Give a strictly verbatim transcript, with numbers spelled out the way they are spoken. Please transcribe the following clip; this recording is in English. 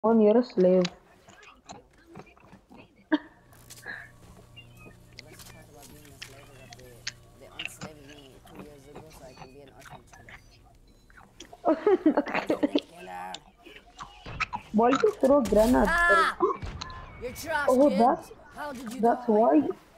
One, you're a slave. I know. Let's talk about being a slave that they they unslaved me two years ago so I can be an orphanage killer. Orphanage killer. Why you throw grenades? Ah! You're trash, Oh, kid. that's How did you that's die? why